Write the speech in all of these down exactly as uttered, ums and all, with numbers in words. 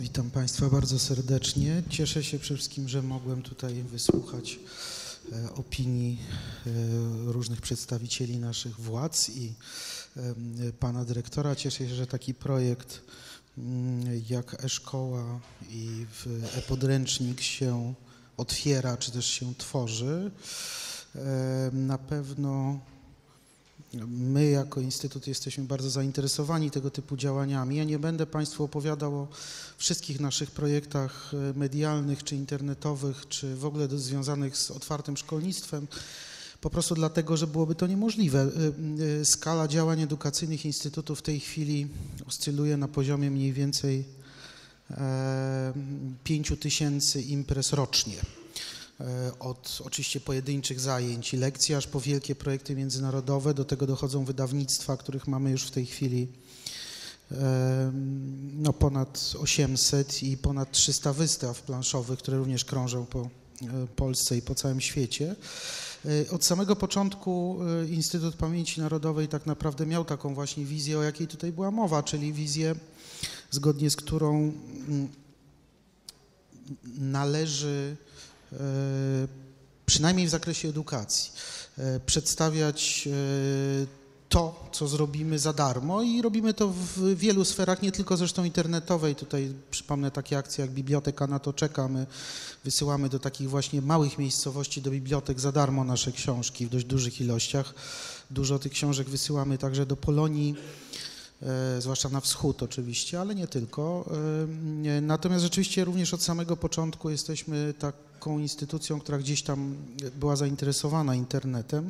Witam Państwa bardzo serdecznie. Cieszę się przede wszystkim, że mogłem tutaj wysłuchać e, opinii e, różnych przedstawicieli naszych władz i e, pana dyrektora. Cieszę się, że taki projekt m, jak e-szkoła i e-podręcznik się otwiera, czy też się tworzy. E, na pewno my jako Instytut jesteśmy bardzo zainteresowani tego typu działaniami. Ja nie będę Państwu opowiadał o wszystkich naszych projektach medialnych, czy internetowych, czy w ogóle związanych z otwartym szkolnictwem, po prostu dlatego, że byłoby to niemożliwe. Skala działań edukacyjnych Instytutu w tej chwili oscyluje na poziomie mniej więcej pięciu tysięcy imprez rocznie. Od oczywiście pojedynczych zajęć i lekcji, aż po wielkie projekty międzynarodowe. Do tego dochodzą wydawnictwa, których mamy już w tej chwili no, ponad osiemset i ponad trzysta wystaw planszowych, które również krążą po Polsce i po całym świecie. Od samego początku Instytut Pamięci Narodowej tak naprawdę miał taką właśnie wizję, o jakiej tutaj była mowa, czyli wizję, zgodnie z którą należy przynajmniej w zakresie edukacji przedstawiać to, co zrobimy za darmo i robimy to w wielu sferach, nie tylko zresztą internetowej. Tutaj przypomnę takie akcje jak Biblioteka na to czeka. My wysyłamy do takich właśnie małych miejscowości, do bibliotek za darmo nasze książki w dość dużych ilościach. Dużo tych książek wysyłamy także do Polonii, zwłaszcza na wschód oczywiście, ale nie tylko. Natomiast rzeczywiście również od samego początku jesteśmy taką instytucją, która gdzieś tam była zainteresowana internetem.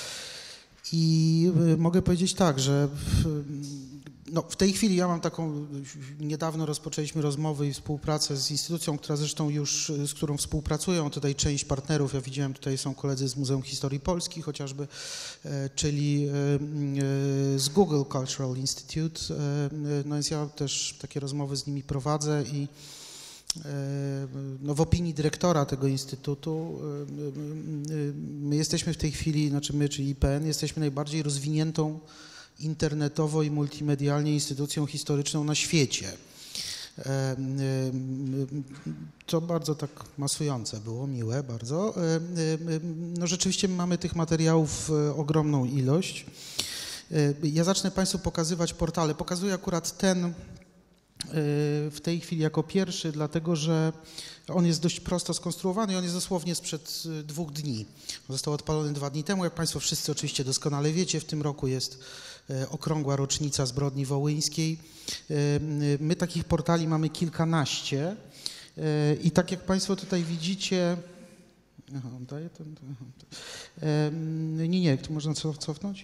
I mogę powiedzieć tak, że w, no w tej chwili ja mam taką, niedawno rozpoczęliśmy rozmowy i współpracę z instytucją, która zresztą już, z którą współpracują tutaj część partnerów. Ja widziałem, tutaj są koledzy z Muzeum Historii Polski chociażby, czyli z Google Cultural Institute. No więc ja też takie rozmowy z nimi prowadzę i no w opinii dyrektora tego instytutu my jesteśmy w tej chwili, znaczy my, czyli I P N, jesteśmy najbardziej rozwiniętą internetowo i multimedialnie instytucją historyczną na świecie. To bardzo tak masujące było, miłe bardzo. No rzeczywiście mamy tych materiałów ogromną ilość. Ja zacznę Państwu pokazywać portale. Pokazuję akurat ten w tej chwili jako pierwszy, dlatego że on jest dość prosto skonstruowany i on jest dosłownie sprzed dwóch dni. Został odpalony dwa dni temu. Jak Państwo wszyscy oczywiście doskonale wiecie, w tym roku jest okrągła rocznica zbrodni wołyńskiej. My takich portali mamy kilkanaście i tak jak Państwo tutaj widzicie... Aha, on daje ten... Nie, nie, to można cofnąć?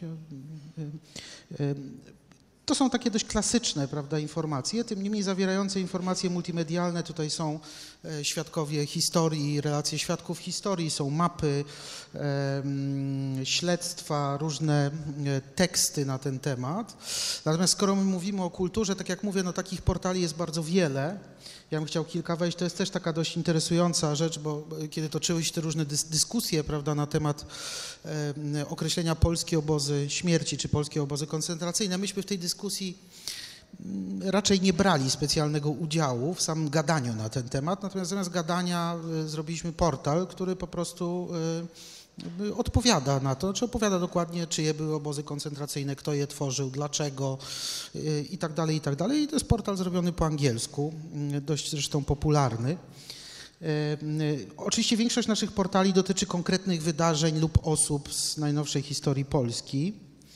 To są takie dość klasyczne, prawda, informacje, tym niemniej zawierające informacje multimedialne. Tutaj są świadkowie historii, relacje świadków historii, są mapy, e, śledztwa, różne teksty na ten temat. Natomiast skoro my mówimy o kulturze, tak jak mówię, no takich portali jest bardzo wiele. Ja bym chciał kilka wejść. To jest też taka dość interesująca rzecz, bo kiedy toczyły się te różne dys dyskusje, prawda, na temat e, określenia polskie obozy śmierci czy polskie obozy koncentracyjne, myśmy w tej dyskusji m, raczej nie brali specjalnego udziału w samym gadaniu na ten temat, natomiast zamiast gadania e, zrobiliśmy portal, który po prostu e, odpowiada na to, czy opowiada dokładnie, czyje były obozy koncentracyjne, kto je tworzył, dlaczego i tak dalej, i tak dalej. I to jest portal zrobiony po angielsku, dość zresztą popularny. Oczywiście większość naszych portali dotyczy konkretnych wydarzeń lub osób z najnowszej historii Polski.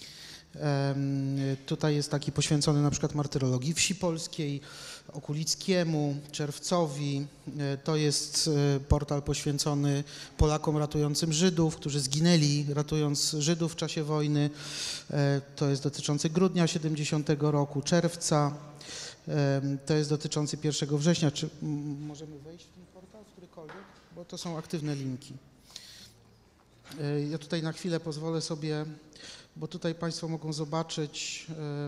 Tutaj jest taki poświęcony na przykład martyrologii wsi polskiej, Okulickiemu, Czerwcowi. To jest portal poświęcony Polakom ratującym Żydów, którzy zginęli ratując Żydów w czasie wojny. To jest dotyczący grudnia siedemdziesiątego roku, czerwca. To jest dotyczący pierwszego września. Czy możemy wejść w ten portal, w którykolwiek? Bo to są aktywne linki. Ja tutaj na chwilę pozwolę sobie, bo tutaj Państwo mogą zobaczyć,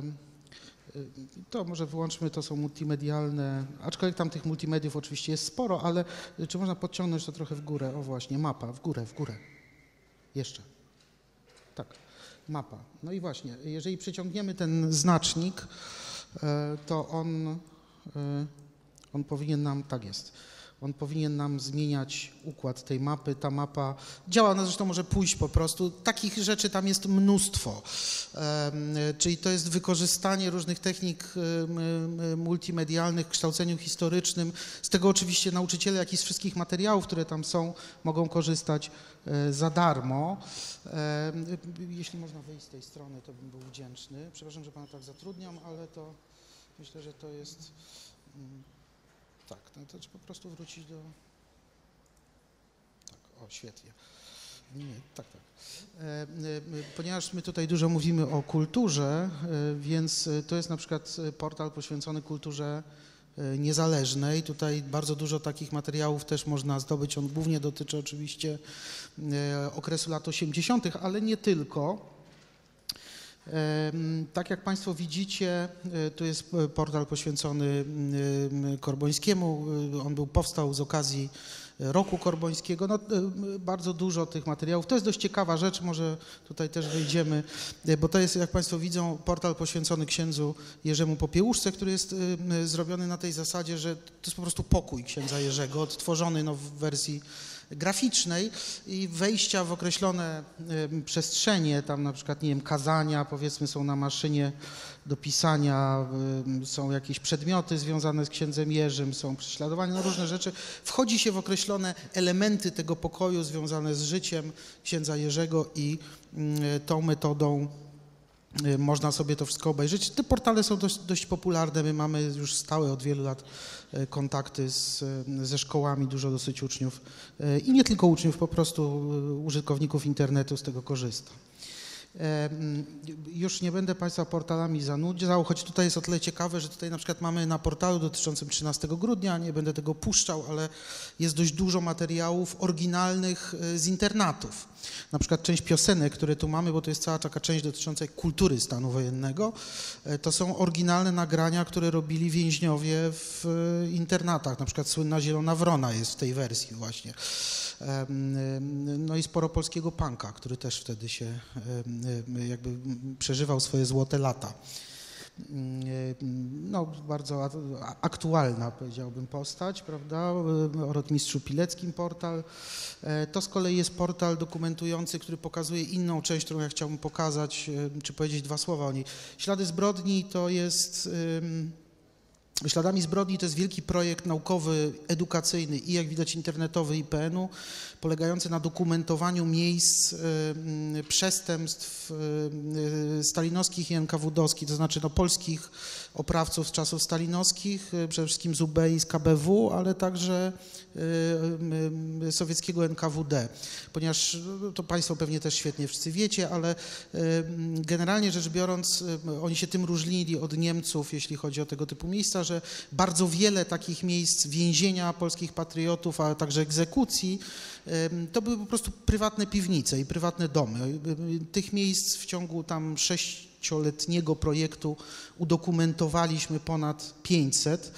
to może wyłączmy, to są multimedialne, aczkolwiek tam tych multimediów oczywiście jest sporo, ale czy można podciągnąć to trochę w górę? O właśnie, mapa, w górę, w górę. Jeszcze. Tak, mapa. No i właśnie, jeżeli przyciągniemy ten znacznik, to on On powinien nam, tak jest, on powinien nam zmieniać układ tej mapy. Ta mapa działa, ona zresztą może pójść po prostu. Takich rzeczy tam jest mnóstwo. Czyli to jest wykorzystanie różnych technik multimedialnych w kształceniu historycznym. Z tego oczywiście nauczyciele, jak i z wszystkich materiałów, które tam są, mogą korzystać za darmo. Jeśli można wyjść z tej strony, to bym był wdzięczny. Przepraszam, że pana tak zatrudniam, ale to myślę, że to jest... Tak, no to trzeba po prostu wrócić do... Tak, o, świetnie. Nie, tak, tak. E, ponieważ my tutaj dużo mówimy o kulturze, e, więc to jest na przykład portal poświęcony kulturze niezależnej. Tutaj bardzo dużo takich materiałów też można zdobyć. On głównie dotyczy oczywiście e, okresu lat osiemdziesiątych, ale nie tylko. Tak jak Państwo widzicie, tu jest portal poświęcony Korbońskiemu. On był, powstał z okazji Roku Korbońskiego. No, bardzo dużo tych materiałów. To jest dość ciekawa rzecz, może tutaj też wejdziemy, bo to jest, jak Państwo widzą, portal poświęcony księdzu Jerzemu Popiełuszce, który jest zrobiony na tej zasadzie, że to jest po prostu pokój księdza Jerzego, odtworzony no, w wersji graficznej i wejścia w określone y, przestrzenie, tam na przykład, nie wiem, kazania, powiedzmy, są na maszynie do pisania, y, są jakieś przedmioty związane z księdzem Jerzym, są prześladowania, no różne rzeczy. Wchodzi się w określone elementy tego pokoju związane z życiem księdza Jerzego i y, tą metodą y, można sobie to wszystko obejrzeć. Te portale są dość, dość popularne, my mamy już stałe od wielu lat kontakty z, ze szkołami, dużo dosyć uczniów i nie tylko uczniów, po prostu użytkowników internetu z tego korzysta. Już nie będę Państwa portalami zanudzał, choć tutaj jest o tyle ciekawe, że tutaj na przykład mamy na portalu dotyczącym trzynastego grudnia, nie będę tego puszczał, ale jest dość dużo materiałów oryginalnych z internatów. Na przykład część piosenek, które tu mamy, bo to jest cała taka część dotycząca kultury stanu wojennego, to są oryginalne nagrania, które robili więźniowie w internatach. Na przykład słynna Zielona Wrona jest w tej wersji właśnie. No i sporo polskiego punka, który też wtedy się jakby przeżywał swoje złote lata. No, bardzo aktualna, powiedziałbym, postać, prawda, o rotmistrzu Pileckim portal. To z kolei jest portal dokumentujący, który pokazuje inną część, którą ja chciałbym pokazać, czy powiedzieć dwa słowa o niej. Ślady zbrodni to jest... Śladami zbrodni to jest wielki projekt naukowy, edukacyjny i jak widać internetowy I P N-u, polegający na dokumentowaniu miejsc y, przestępstw y, stalinowskich i en ka wu dowskich, to znaczy no, polskich oprawców z czasów stalinowskich, y, przede wszystkim z U B i z K B W, ale także y, y, sowieckiego en ka wu de, ponieważ to Państwo pewnie też świetnie wszyscy wiecie, ale y, generalnie rzecz biorąc y, oni się tym różnili od Niemców, jeśli chodzi o tego typu miejsca, że bardzo wiele takich miejsc więzienia polskich patriotów, a także egzekucji, to były po prostu prywatne piwnice i prywatne domy. Tych miejsc w ciągu tam sześcioletniego projektu udokumentowaliśmy ponad pięćset.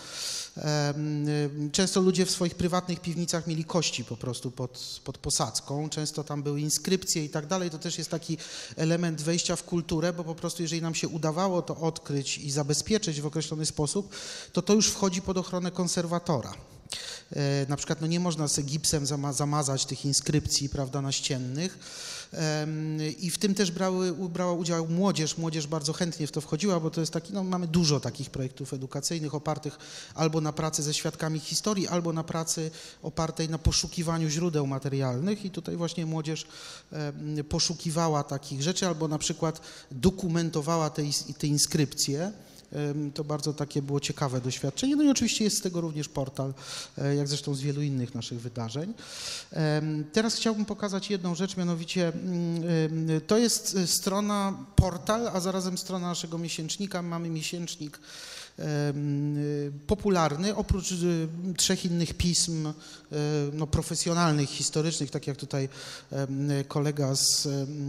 Często ludzie w swoich prywatnych piwnicach mieli kości po prostu pod, pod posadzką, często tam były inskrypcje i tak dalej. To też jest taki element wejścia w kulturę, bo po prostu jeżeli nam się udawało to odkryć i zabezpieczyć w określony sposób, to to już wchodzi pod ochronę konserwatora. Na przykład no nie można z gipsem zamazać tych inskrypcji, prawda, naściennych. I w tym też brały, brała udział młodzież. Młodzież bardzo chętnie w to wchodziła, bo to jest taki, no mamy dużo takich projektów edukacyjnych opartych albo na pracy ze świadkami historii, albo na pracy opartej na poszukiwaniu źródeł materialnych i tutaj właśnie młodzież poszukiwała takich rzeczy, albo na przykład dokumentowała te, te inskrypcje. To bardzo takie było ciekawe doświadczenie. No i oczywiście jest z tego również portal, jak zresztą z wielu innych naszych wydarzeń. Teraz chciałbym pokazać jedną rzecz, mianowicie to jest strona, portal, a zarazem strona naszego miesięcznika. Mamy miesięcznik popularny, oprócz trzech innych pism no, profesjonalnych, historycznych, tak jak tutaj kolega z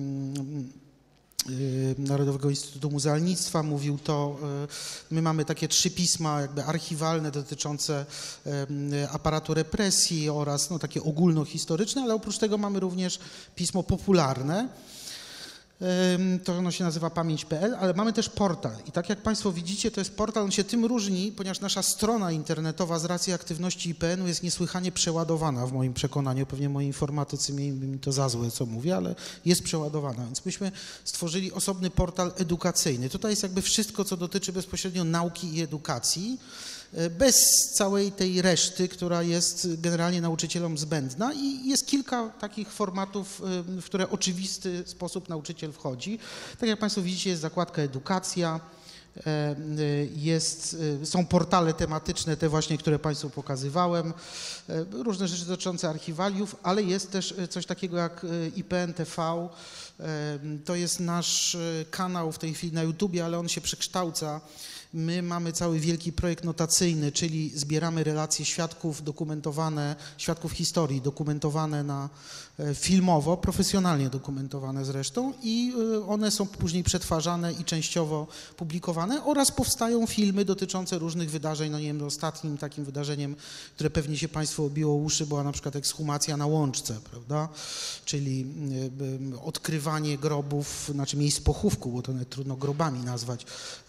Narodowego Instytutu Muzealnictwa mówił, to my mamy takie trzy pisma jakby archiwalne dotyczące aparatu represji oraz no, takie ogólnohistoryczne, ale oprócz tego mamy również pismo popularne. To ono się nazywa pamięć kropka pe el, ale mamy też portal. I tak jak Państwo widzicie, to jest portal, on się tym różni, ponieważ nasza strona internetowa z racji aktywności I P N u jest niesłychanie przeładowana w moim przekonaniu. Pewnie moi informatycy mieliby mi to za złe, co mówię, ale jest przeładowana. Więc myśmy stworzyli osobny portal edukacyjny. Tutaj jest jakby wszystko, co dotyczy bezpośrednio nauki i edukacji, bez całej tej reszty, która jest generalnie nauczycielom zbędna i jest kilka takich formatów, w które oczywisty sposób nauczyciel wchodzi. Tak jak Państwo widzicie, jest zakładka edukacja, jest, są portale tematyczne, te właśnie, które Państwu pokazywałem, różne rzeczy dotyczące archiwaliów, ale jest też coś takiego jak I P N T V. To jest nasz kanał w tej chwili na YouTubie, ale on się przekształca. My mamy cały wielki projekt notacyjny, czyli zbieramy relacje świadków dokumentowane, świadków historii dokumentowane na filmowo, profesjonalnie dokumentowane zresztą i one są później przetwarzane i częściowo publikowane oraz powstają filmy dotyczące różnych wydarzeń. No nie wiem, ostatnim takim wydarzeniem, które pewnie się Państwu obiło uszy, była na przykład ekshumacja na Łączce, prawda? Czyli odkrywanie grobów, znaczy miejsc pochówku, bo to nawet trudno grobami nazwać,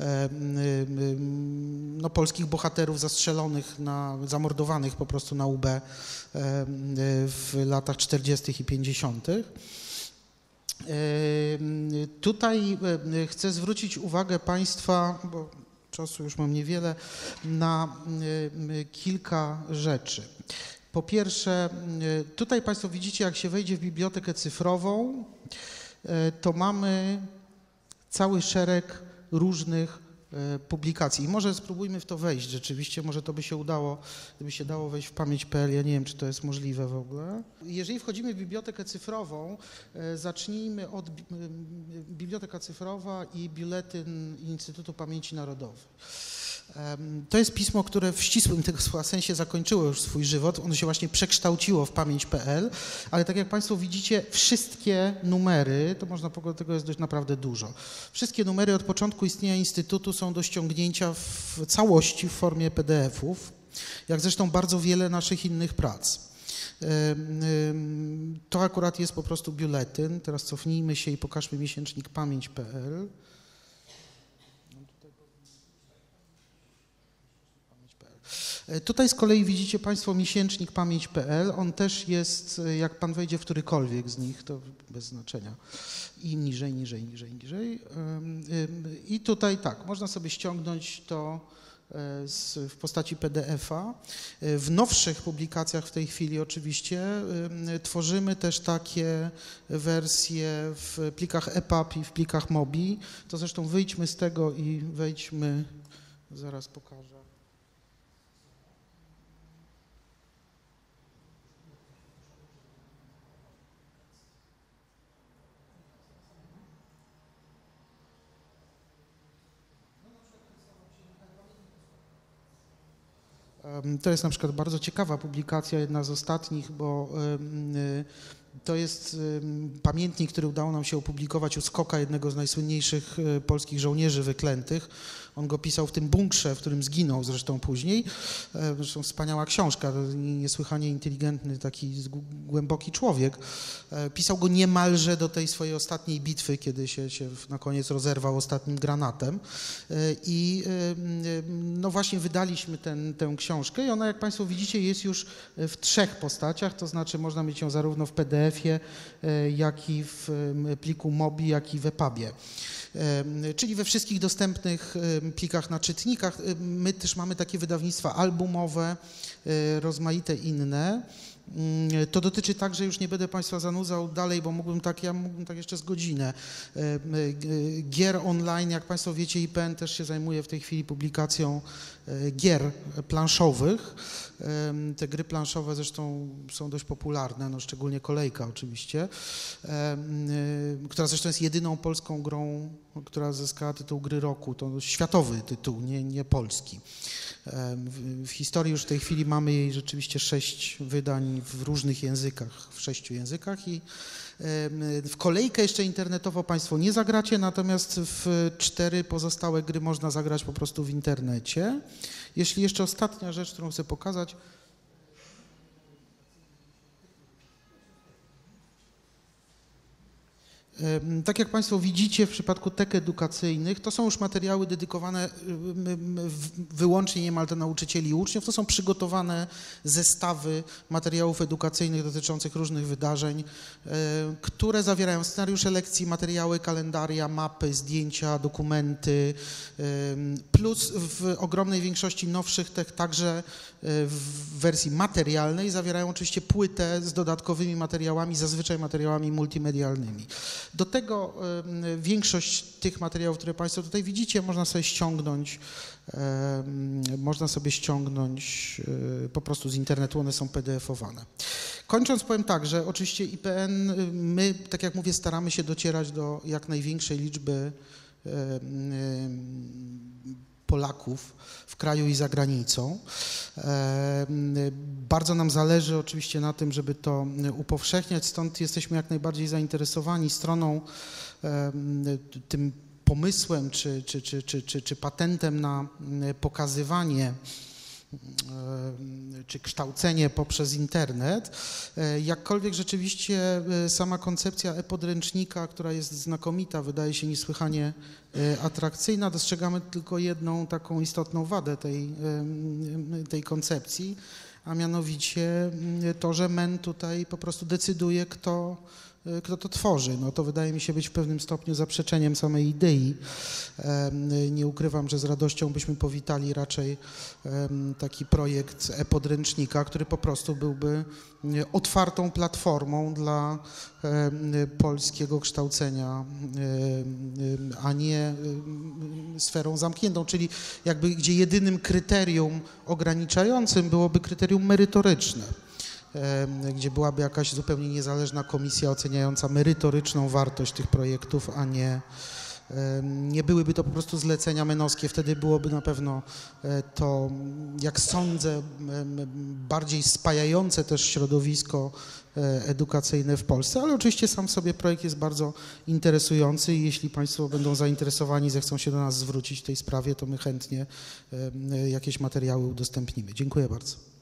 no, polskich bohaterów zastrzelonych, na, zamordowanych po prostu na U B w latach czterdziestych i pięćdziesiątych. Tutaj chcę zwrócić uwagę Państwa, bo czasu już mam niewiele, na kilka rzeczy. Po pierwsze, tutaj Państwo widzicie, jak się wejdzie w bibliotekę cyfrową, to mamy cały szereg różnych publikacji. I może spróbujmy w to wejść rzeczywiście, może to by się udało, gdyby się dało wejść w pamięć kropka pe el, ja nie wiem, czy to jest możliwe w ogóle. Jeżeli wchodzimy w bibliotekę cyfrową, zacznijmy od biblioteka cyfrowa i biuletyn Instytutu Pamięci Narodowej. To jest pismo, które w ścisłym tego słowa sensie zakończyło już swój żywot. Ono się właśnie przekształciło w pamięć kropka pe el, ale tak jak Państwo widzicie, wszystkie numery, to można powiedzieć, tego jest dość naprawdę dużo. Wszystkie numery od początku istnienia Instytutu są do ściągnięcia w całości w formie pe de efów, jak zresztą bardzo wiele naszych innych prac. To akurat jest po prostu biuletyn. Teraz cofnijmy się i pokażmy miesięcznik pamięć kropka pe el. Tutaj z kolei widzicie Państwo miesięcznik pamięć kropka pe el. On też jest, jak Pan wejdzie w którykolwiek z nich, to bez znaczenia. I niżej, niżej, niżej, niżej. I tutaj tak, można sobie ściągnąć to w postaci pe de efa. W nowszych publikacjach w tej chwili oczywiście tworzymy też takie wersje w plikach E P U B i w plikach Mobi. To zresztą wyjdźmy z tego i wejdźmy, zaraz pokażę. To jest na przykład bardzo ciekawa publikacja, jedna z ostatnich, bo to jest pamiętnik, który udało nam się opublikować u Skoka, jednego z najsłynniejszych polskich żołnierzy wyklętych. On go pisał w tym bunkrze, w którym zginął zresztą później. Zresztą wspaniała książka, niesłychanie inteligentny, taki głęboki człowiek. Pisał go niemalże do tej swojej ostatniej bitwy, kiedy się, się na koniec rozerwał ostatnim granatem. I no właśnie wydaliśmy ten, tę książkę i ona, jak Państwo widzicie, jest już w trzech postaciach, to znaczy można mieć ją zarówno w pe de efie, jak i w pliku Mobi, jak i w E P U bie. Czyli we wszystkich dostępnych plikach na czytnikach. My też mamy takie wydawnictwa albumowe, rozmaite inne. To dotyczy także, już nie będę Państwa zanudzał dalej, bo mógłbym tak, ja mógłbym tak jeszcze z godzinę. Gier online, jak Państwo wiecie, I P N też się zajmuje w tej chwili publikacją gier planszowych. Te gry planszowe zresztą są dość popularne, no szczególnie Kolejka oczywiście, która zresztą jest jedyną polską grą, która zyskała tytuł gry roku. To światowy tytuł, nie, nie polski. W historii już w tej chwili mamy jej rzeczywiście sześć wydań w różnych językach, w sześciu językach i w Kolejkę jeszcze internetowo Państwo nie zagracie, natomiast w cztery pozostałe gry można zagrać po prostu w internecie. Jeśli jeszcze ostatnia rzecz, którą chcę pokazać. Tak jak Państwo widzicie, w przypadku tek edukacyjnych to są już materiały dedykowane wyłącznie niemal do nauczycieli i uczniów. To są przygotowane zestawy materiałów edukacyjnych dotyczących różnych wydarzeń, które zawierają scenariusze lekcji, materiały, kalendaria, mapy, zdjęcia, dokumenty, plus w ogromnej większości nowszych tek także w wersji materialnej zawierają oczywiście płytę z dodatkowymi materiałami, zazwyczaj materiałami multimedialnymi. Do tego y, większość tych materiałów, które Państwo tutaj widzicie, można sobie ściągnąć, y, można sobie ściągnąć y, po prostu z internetu, one są P D F-owane. Kończąc powiem tak, że oczywiście I P N, my, tak jak mówię, staramy się docierać do jak największej liczby y, y, Polaków w kraju i za granicą. Bardzo nam zależy oczywiście na tym, żeby to upowszechniać, stąd jesteśmy jak najbardziej zainteresowani stroną, tym pomysłem czy, czy, czy, czy, czy, czy patentem na pokazywanie czy kształcenie poprzez internet. Jakkolwiek rzeczywiście sama koncepcja e-podręcznika, która jest znakomita, wydaje się niesłychanie atrakcyjna, dostrzegamy tylko jedną taką istotną wadę tej, tej koncepcji, a mianowicie to, że M E N tutaj po prostu decyduje, kto kto to tworzy. No to wydaje mi się być w pewnym stopniu zaprzeczeniem samej idei. Nie ukrywam, że z radością byśmy powitali raczej taki projekt e-podręcznika, który po prostu byłby otwartą platformą dla polskiego kształcenia, a nie sferą zamkniętą, czyli jakby gdzie jedynym kryterium ograniczającym byłoby kryterium merytoryczne, gdzie byłaby jakaś zupełnie niezależna komisja oceniająca merytoryczną wartość tych projektów, a nie, nie byłyby to po prostu zlecenia menowskie. Wtedy byłoby na pewno to, jak sądzę, bardziej spajające też środowisko edukacyjne w Polsce, ale oczywiście sam w sobie projekt jest bardzo interesujący i jeśli Państwo będą zainteresowani, zechcą się do nas zwrócić w tej sprawie, to my chętnie jakieś materiały udostępnimy. Dziękuję bardzo.